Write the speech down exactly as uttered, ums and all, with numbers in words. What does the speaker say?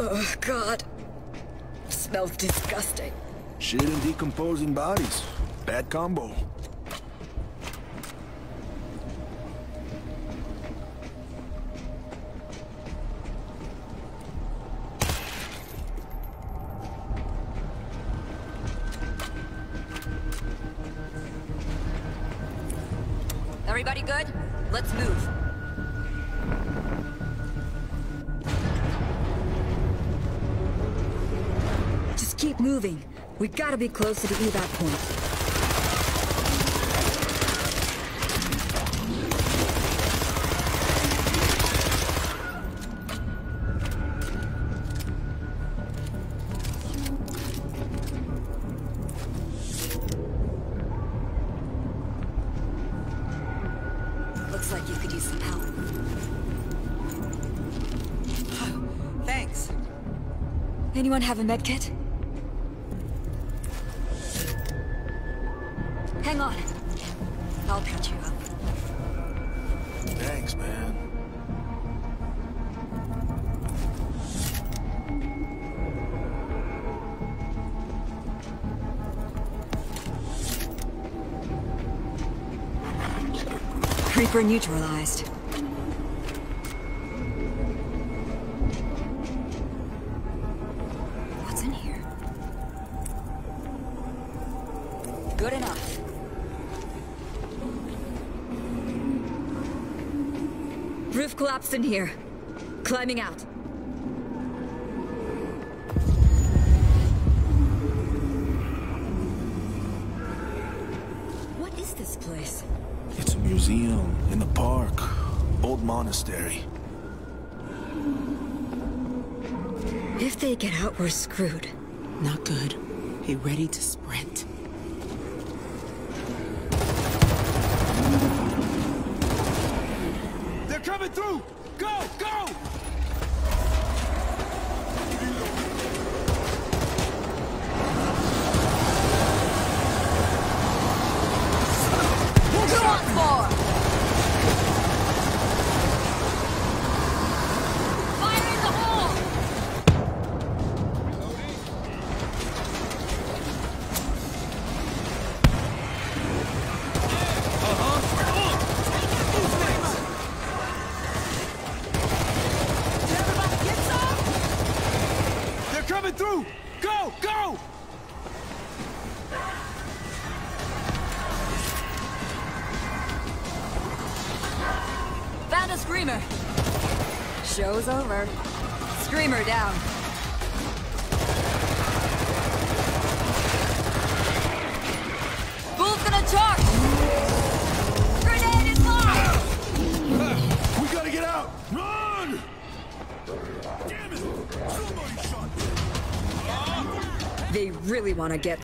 Oh, God. Smells disgusting. Shit and decomposing bodies. Bad combo. Everybody good? Let's move. Just keep moving. We gotta be close to the evac point. Looks like you could use some help. Thanks. Anyone have a med kit? Hang on. I'll patch you up. Thanks, man. Creeper neutralized. What's in here? Good enough. Roof collapsed in here. Climbing out. What is this place? It's a museum in the park. Old monastery. If they get out, we're screwed. Not good. Be ready to sprint. They're coming through! Go! Go! Who wants more? Fire in the hole! They're coming through! Go! Go! Found a screamer. Show's over. Screamer down. Bull's gonna charge! Grenade is launched! We gotta get out! Run! Damn it! Somebody shot me! They really want to get